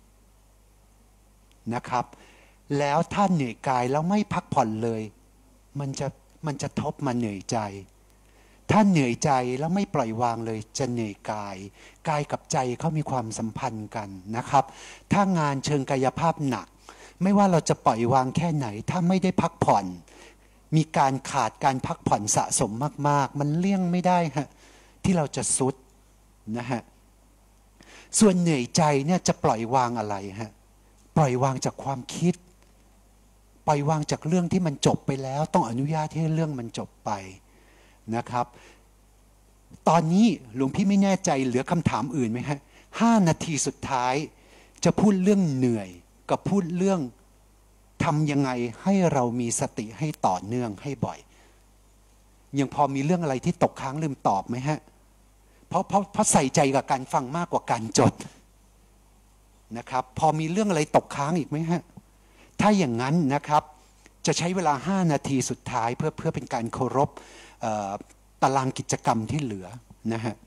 นะครับแล้วถ้าเหนื่อยกายแล้วไม่พักผ่อนเลยมันจะทบมาเหนื่อยใจถ้าเหนื่อยใจแล้วไม่ปล่อยวางเลยจะเหนื่อยกายกายกับใจเขามีความสัมพันธ์กันนะครับถ้างานเชิงกายภาพหนักไม่ว่าเราจะปล่อยวางแค่ไหนถ้าไม่ได้พักผ่อนมีการขาดการพักผ่อนสะสมมากๆมันเลี่ยงไม่ได้ฮะที่เราจะสุดนะฮะส่วนเหนื่อยใจเนี่ยจะปล่อยวางอะไรฮะปล่อยวางจากความคิดปล่อยวางจากเรื่องที่มันจบไปแล้วต้องอนุญาตให้เรื่องมันจบไปนะครับตอนนี้หลวงพี่ไม่แน่ใจเหลือคำถามอื่นไหมฮะ5 นาทีสุดท้ายจะพูดเรื่องเหนื่อยกับพูดเรื่องทำยังไงให้เรามีสติให้ต่อเนื่องให้บ่อยยังพอมีเรื่องอะไรที่ตกค้างลืมตอบไหมฮะเพราะใส่ใจกับการฟังมากกว่าการจดนะครับพอมีเรื่องอะไรตกค้างอีกไหมฮะถ้าอย่างนั้นนะครับจะใช้เวลา5 นาทีสุดท้ายเพื่อเป็นการเคารพตารางกิจกรรมที่เหลือนะฮะ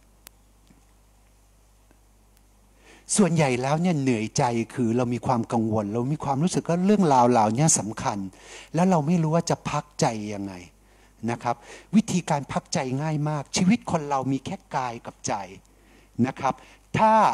ส่วนใหญ่แล้วเนี่ยเหนื่อยใจคือเรามีความกังวลเรามีความรู้สึกว่าเรื่องราวเหล่านี้สำคัญแล้วเราไม่รู้ว่าจะพักใจยังไงนะครับวิธีการพักใจง่ายมากชีวิตคนเรามีแค่กายกับใจนะครับถ้า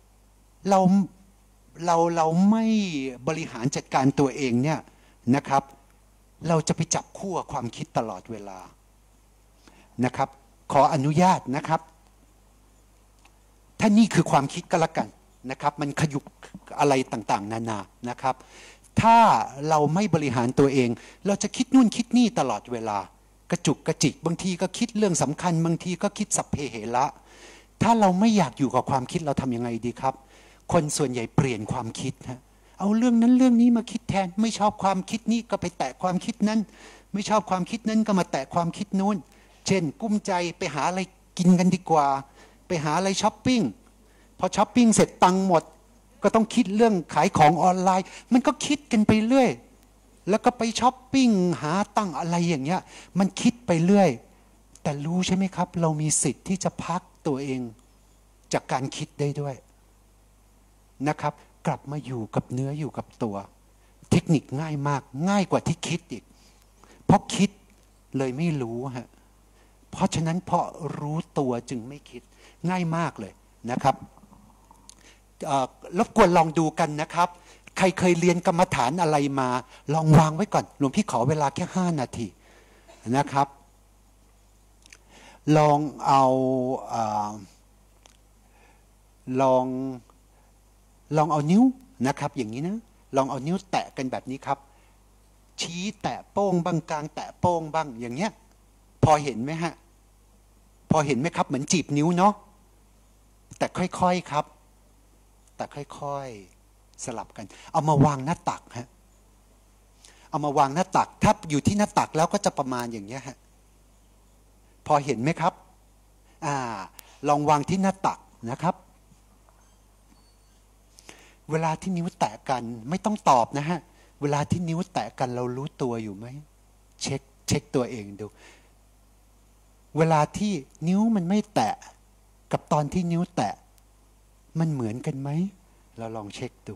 เราไม่บริหารจัดการตัวเองเนี่ยนะครับเราจะไปจับคู่กับความคิดตลอดเวลานะครับขออนุญาตนะครับถ้านี่คือความคิดก็แล้วกันนะครับมันขยุกอะไรต่างๆนานานะครับถ้าเราไม่บริหารตัวเองเราจะคิดนู่นคิดนี่ตลอดเวลากระจุกกระจิกบางทีก็คิดเรื่องสำคัญบางทีก็คิดสัพเพเหระถ้าเราไม่อยากอยู่กับความคิดเราทำยังไงดีครับคนส่วนใหญ่เปลี่ยนความคิดฮะเอาเรื่องนั้นเรื่องนี้มาคิดแทนไม่ชอบความคิดนี้ก็ไปแตะความคิดนั้นไม่ชอบความคิดนั้นก็มาแตะความคิดนู้นเช่นกุ้มใจไปหาอะไรกินกันดีกว่าไปหาอะไรช้อปปิ้งพอช้อปปิ้งเสร็จตังค์หมดก็ต้องคิดเรื่องขายของออนไลน์มันก็คิดกันไปเรื่อยแล้วก็ไปช้อปปิ้งหาตังค์อะไรอย่างเงี้ยมันคิดไปเรื่อยแต่รู้ใช่ไหมครับเรามีสิทธิ์ที่จะพักตัวเองจากการคิดได้ด้วยนะครับกลับมาอยู่กับเนื้ออยู่กับตัวเทคนิคง่ายมากง่ายกว่าที่คิดอีกเพราะคิดเลยไม่รู้ฮะเพราะฉะนั้นเพราะรู้ตัวจึงไม่คิดง่ายมากเลยนะครับรบกวนลองดูกันนะครับใครเคยเรียนกรรมฐานอะไรมาลองวางไว้ก่อนหลวงพี่ขอเวลาแค่5 นาทีนะครับลองเอาลองเอานิ้วนะครับอย่างนี้นะลองเอานิ้วแตะกันแบบนี้ครับชี้แตะโป้งบ้างกลางแตะโป้งบ้างอย่างเงี้ยพอเห็นไหมฮะพอเห็นไหมครับเหมือนจีบนิ้วเนาะแต่ค่อยๆครับแต่ค่อยๆสลับกันเอามาวางหน้าตักฮะเอามาวางหน้าตักถ้าอยู่ที่หน้าตักแล้วก็จะประมาณอย่างเงี้ยฮะพอเห็นไหมครับลองวางที่หน้าตักนะครับเวลาที่นิ้วแตะกันไม่ต้องตอบนะฮะเวลาที่นิ้วแตะกันเรารู้ตัวอยู่ไหมเช็คตัวเองดูเวลาที่นิ้วมันไม่แตะกับตอนที่นิ้วแตะมันเหมือนกันไหมเราลองเช็คดู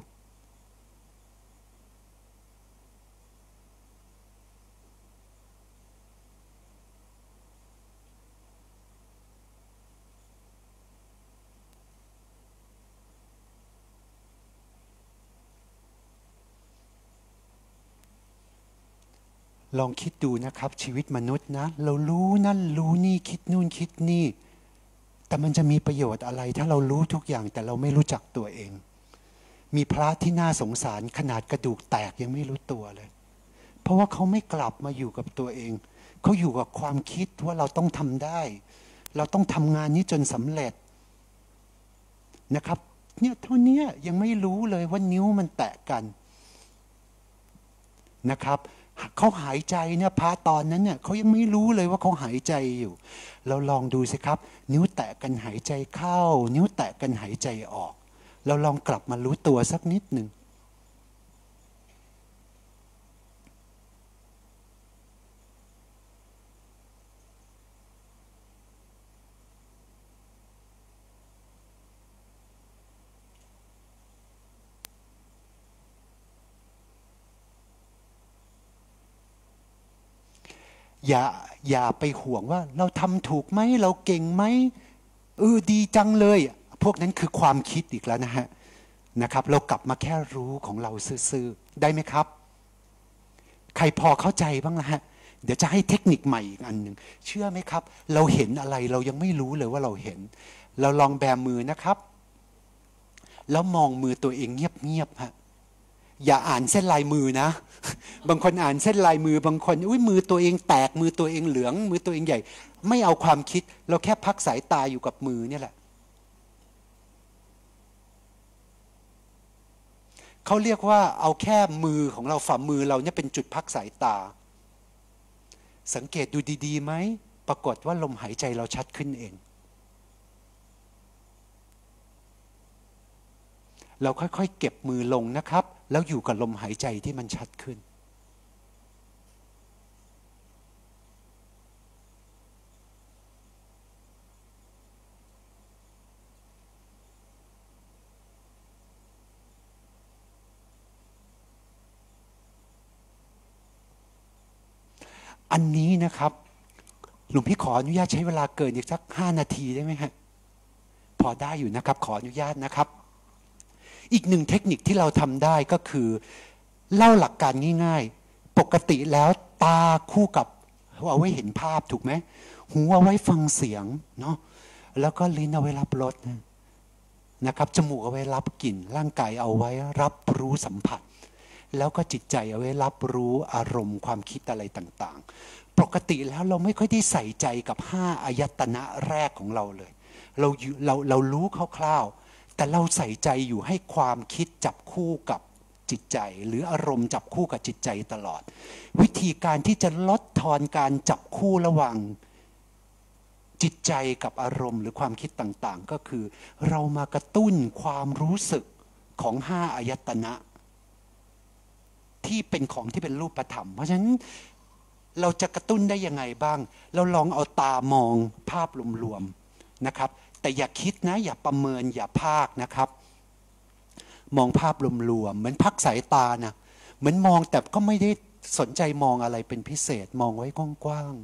ลองคิดดูนะครับชีวิตมนุษย์นะเรารู้นั่นรู้นี่คิดนู่นคิดนี่แต่มันจะมีประโยชน์อะไรถ้าเรารู้ทุกอย่างแต่เราไม่รู้จักตัวเองมีพระที่น่าสงสารขนาดกระดูกแตกยังไม่รู้ตัวเลยเพราะว่าเขาไม่กลับมาอยู่กับตัวเองเขาอยู่กับความคิดว่าเราต้องทำได้เราต้องทำงานนี้จนสำเร็จนะครับเนี่ยเท่านี้ยังไม่รู้เลยว่านิ้วมันแตะกันนะครับเขาหายใจเนี่ยพระตอนนั้นเนี่ยเขายังไม่รู้เลยว่าเขาหายใจอยู่เราลองดูสิครับนิ้วแตะกันหายใจเข้านิ้วแตะกันหายใจออกเราลองกลับมารู้ตัวสักนิดหนึ่งอย่าไปห่วงว่าเราทำถูกไหมเราเก่งไหมดีจังเลยพวกนั้นคือความคิดอีกแล้วนะครับเรากลับมาแค่รู้ของเราซื่อๆได้ไหมครับใครพอเข้าใจบ้างนะฮะเดี๋ยวจะให้เทคนิคใหม่อีกอันหนึ่งเชื่อไหมครับเราเห็นอะไรเรายังไม่รู้เลยว่าเราเห็นเราลองแบมือนะครับแล้วมองมือตัวเองเงียบๆฮะอย่าอ่านเส้นลายมือนะบางคนอ่านเส้นลายมือบางคนมือตัวเองแตกมือตัวเองเหลืองมือตัวเองใหญ่ไม่เอาความคิดเราแค่พักสายตาอยู่กับมือเนี่ยแหละเขาเรียกว่าเอาแค่มือของเราฝ่ามือเราเนี่ยเป็นจุดพักสายตาสังเกตดูดีๆไหมปรากฏว่าลมหายใจเราชัดขึ้นเองเราค่อยๆเก็บมือลงนะครับแล้วอยู่กับลมหายใจที่มันชัดขึ้นอันนี้นะครับหลวงพี่ขออนุญาตใช้เวลาเกินอีกสัก5 นาทีได้ไหมฮะพอได้อยู่นะครับขออนุญาตนะครับอีกหนึ่งเทคนิคที่เราทำได้ก็คือเล่าหลักการง่ายๆปกติแล้วตาคู่กับเอาไว้เห็นภาพถูกไหมหูเอาไว้ฟังเสียงเนาะแล้วก็ลิ้นเอาไว้รับรสนะครับจมูกเอาไว้รับกลิ่นร่างกายเอาไว้รับรู้สัมผัสแล้วก็จิตใจเอาไว้รับรู้อารมณ์ความคิดอะไรต่างๆปกติแล้วเราไม่ค่อยได้ใส่ใจกับ5 อายตนะแรกของเราเลยเรารู้คร่าวๆแต่เราใส่ใจอยู่ให้ความคิดจับคู่กับจิตใจหรืออารมณ์จับคู่กับจิตใจตลอดวิธีการที่จะลดทอนการจับคู่ระหว่างจิตใจกับอารมณ์หรือความคิดต่างๆก็คือเรามากระตุ้นความรู้สึกของ5 อายตนะที่เป็นของที่เป็นรูปธรรมเพราะฉะนั้นเราจะกระตุ้นได้ยังไงบ้างเราลองเอาตามองภาพรวมๆนะครับแต่อย่าคิดนะอย่าประเมินอย่าพากนะครับมองภาพรวมๆเหมือนพักสายตานะเหมือนมองแต่ก็ไม่ได้สนใจมองอะไรเป็นพิเศษมองไว้กว้าง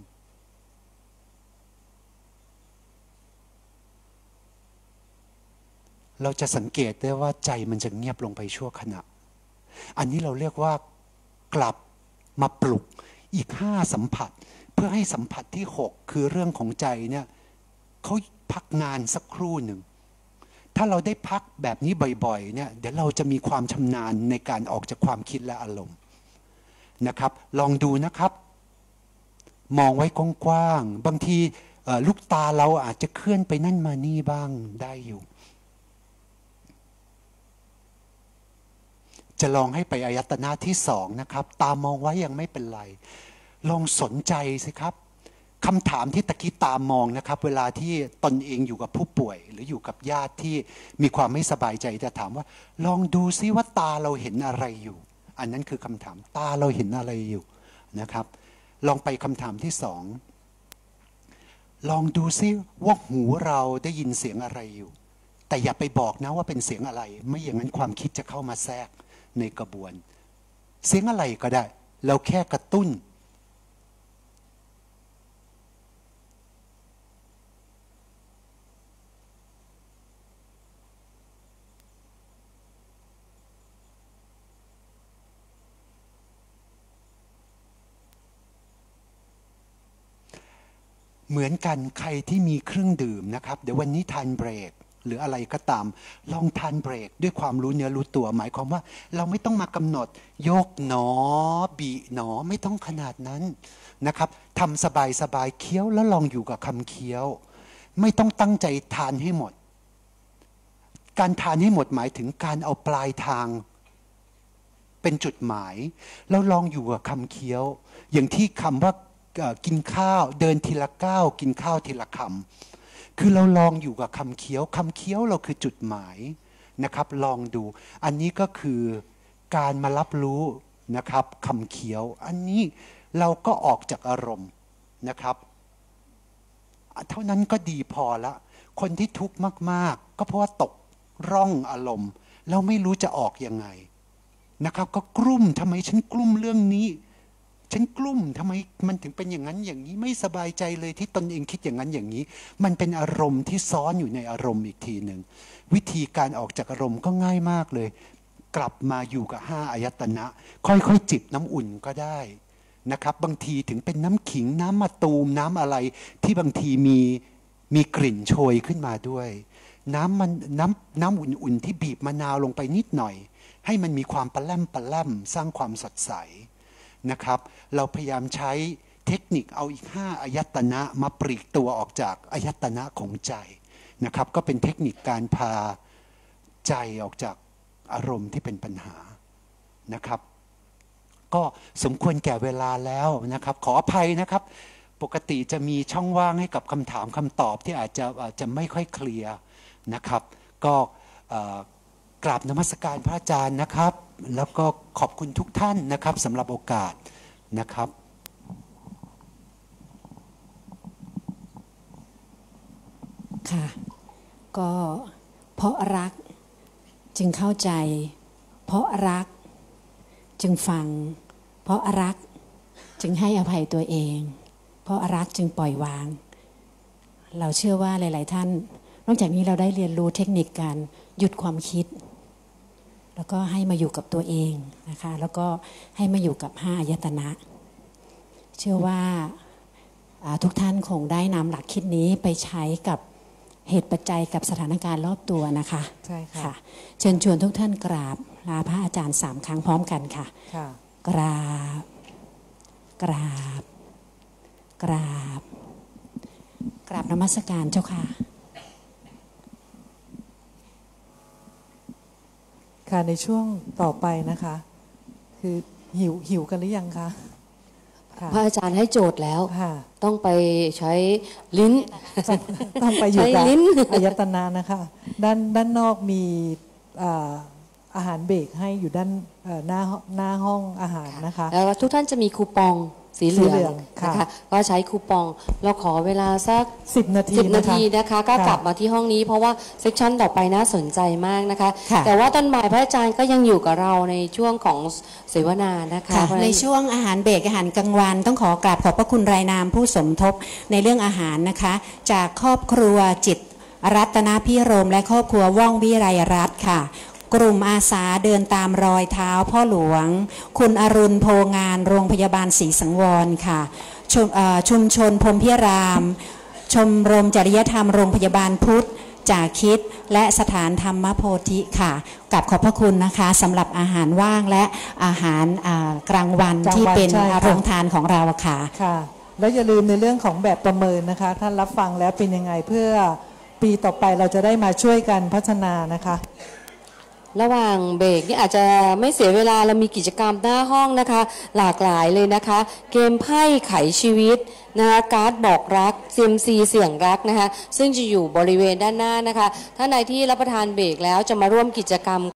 ๆเราจะสังเกตได้ว่าใจมันจะเงียบลงไปชั่วขณะอันนี้เราเรียกว่ากลับมาปลุกอีก5 สัมผัสเพื่อให้สัมผัสที่6คือเรื่องของใจเนี่ยเขาพักงานสักครู่หนึ่งถ้าเราได้พักแบบนี้บ่อยๆเนี่ยเดี๋ยวเราจะมีความชำนาญในการออกจากความคิดและอารมณ์นะครับลองดูนะครับมองไว้กว้างๆบางทีลูกตาเราอาจจะเคลื่อนไปนั่นมานี่บ้างได้อยู่จะลองให้ไปอายตนะที่2นะครับตามองไว้ยังไม่เป็นไรลองสนใจสิครับคำถามที่ตะกี้ตามองนะครับเวลาที่ตนเองอยู่กับผู้ป่วยหรืออยู่กับญาติที่มีความไม่สบายใจจะถามว่าลองดูซิว่าตาเราเห็นอะไรอยู่อันนั้นคือคำถามตาเราเห็นอะไรอยู่นะครับลองไปคำถามที่2ลองดูซิว่าหูเราได้ยินเสียงอะไรอยู่แต่อย่าไปบอกนะว่าเป็นเสียงอะไรไม่อย่างนั้นความคิดจะเข้ามาแทรกในกระบวนเสียงอะไรก็ได้เราแค่กระตุ้นเหมือนกันใครที่มีเครื่องดื่มนะครับเดี๋ยววันนี้ทานเบรกหรืออะไรก็ตามลองทานเบรกด้วยความรู้เนื้อรู้ตัวหมายความว่าเราไม่ต้องมากำหนดยกหนอบีหนอไม่ต้องขนาดนั้นนะครับทำสบายๆเคี้ยวแล้วลองอยู่กับคำเคี้ยวไม่ต้องตั้งใจทานให้หมดการทานให้หมดหมายถึงการเอาปลายทางเป็นจุดหมายแล้วลองอยู่กับคำเคี้ยวอย่างที่คำว่ากินข้าวเดินทีละก้าวกินข้าวทีละคำคือเราลองอยู่กับคำเคี้ยวเราคือจุดหมายนะครับลองดูอันนี้ก็คือการมารับรู้นะครับคำเคี้ยวอันนี้เราก็ออกจากอารมณ์นะครับเท่านั้นก็ดีพอละคนที่ทุกข์มากๆก็เพราะว่าตกร่องอารมณ์เราไม่รู้จะออกยังไงนะครับก็กลุ้มทำไมฉันกลุ้มเรื่องนี้ฉันกลุ้มทำไมมันถึงเป็นอย่างนั้นอย่างนี้ไม่สบายใจเลยที่ตนเองคิดอย่างนั้นอย่างนี้มันเป็นอารมณ์ที่ซ้อนอยู่ในอารมณ์อีกทีหนึ่งวิธีการออกจากอารมณ์ก็ง่ายมากเลยกลับมาอยู่กับ5 อายตนะค่อยๆจิบน้ำอุ่นก็ได้นะครับบางทีถึงเป็นน้ำขิงน้ำมะตูมน้ำอะไรที่บางทีมีกลิ่นโชยขึ้นมาด้วยน้ำอุ่นๆที่บีบมะนาวลงไปนิดหน่อยให้มันมีความปะแล่มสร้างความสดใสนะครับเราพยายามใช้เทคนิคเอาอีก5 อายตนะมาปลีกตัวออกจากอายตนะของใจนะครับก็เป็นเทคนิคการพาใจออกจากอารมณ์ที่เป็นปัญหานะครับก็สมควรแก่เวลาแล้วนะครับขออภัยนะครับปกติจะมีช่องว่างให้กับคำถามคำตอบที่อาจจะไม่ค่อยเคลียร์นะครับก็กราบนมัสการพระอาจารย์นะครับแล้วก็ขอบคุณทุกท่านนะครับสำหรับโอกาสนะครับค่ะก็เพราะรักจึงเข้าใจเพราะรักจึงฟังเพราะรักจึงให้อภัยตัวเองเพราะรักจึงปล่อยวางเราเชื่อว่าหลายๆท่านนอกจากนี้เราได้เรียนรู้เทคนิคการหยุดความคิดแล้วก็ให้มาอยู่กับตัวเองนะคะแล้วก็ให้มาอยู่กับ5 อายตนะเชื่อว่าทุกท่านคงได้นำหลักคิดนี้ไปใช้กับเหตุปัจจัยกับสถานการณ์รอบตัวนะคะใช่ค่ะเชิญชวนทุกท่านกราบลาพระอาจารย์3 ครั้งพร้อมกันค่ะกราบกราบกราบกราบนมัสการเจ้าค่ะค่ะในช่วงต่อไปนะคะคือหิวกันหรือยังคะพระอาจารย์ให้โจทย์แล้วต้องไปใช้ลิ้นต้องไปอยู่กับอายตนะนะคะด้านนอกมีอาหารเบรกให้อยู่ด้านหน้าห้องอาหารนะคะแล้วทุกท่านจะมีคูปองสีเหลืองนะคะก็ใช้คูปองเราขอเวลาสัก 10 นาทีนะคะก็กลับมาที่ห้องนี้เพราะว่าเซกชันต่อไปน่าสนใจมากนะคะแต่ว่าตอนบ่ายพระอาจารย์ก็ยังอยู่กับเราในช่วงของเสวนานะคะในช่วงอาหารเบรกอาหารกลางวันต้องขอกราบขอบพระคุณรายนามผู้สมทบในเรื่องอาหารนะคะจากครอบครัวจิตรัตนพิรมและครอบครัวว่องวิไรรัตน์ค่ะกลุ่มอาสาเดินตามรอยเท้าพ่อหลวงคุณอรุณโพงานโรงพยาบาลศรีสังวรค่ะชุมชนพรหมพิรามชมรมจริยธรรมโรงพยาบาลพุทธจ่าคิดและสถานธรรมโพธิค่ะกับขอบพระคุณนะคะสำหรับอาหารว่างและอาหารกลางวันที่เป็นโรงทานของเราค่ะแล้วอย่าลืมในเรื่องของแบบประเมินนะคะท่านรับฟังแล้วเป็นยังไงเพื่อปีต่อไปเราจะได้มาช่วยกันพัฒนานะคะระหว่างเบรกนี่อาจจะไม่เสียเวลาเรามีกิจกรรมหน้าห้องนะคะหลากหลายเลยนะคะเกมไพ่ไขชีวิตนะคะการ์ดบอกรักCMCเสี่ยงรักนะคะซึ่งจะอยู่บริเวณด้านหน้านะคะท่านใดที่รับประทานเบรกแล้วจะมาร่วมกิจกรรม